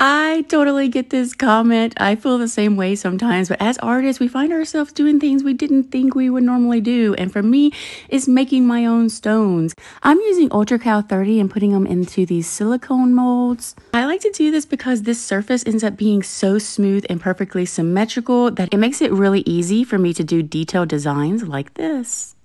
I totally get this comment. I feel the same way sometimes, but as artists, we find ourselves doing things we didn't think we would normally do. And for me, it's making my own stones. I'm using Ultra Cal 30 and putting them into these silicone molds. I like to do this because this surface ends up being so smooth and perfectly symmetrical that it makes it really easy for me to do detailed designs like this.